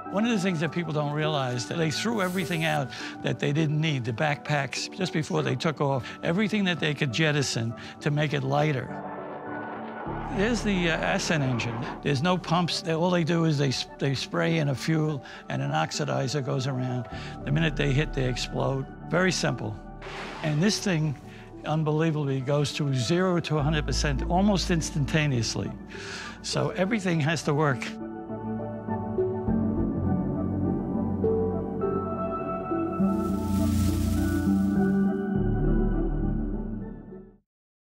One of the things that people don't realize, that they threw everything out that they didn't need, the backpacks, just before they took off, everything that they could jettison to make it lighter. There's the Ascent engine. There's no pumps. All they do is they spray in a fuel and an oxidizer goes around. The minute they hit, they explode. Very simple. And this thing, unbelievably, goes to 0 to 100% almost instantaneously. So everything has to work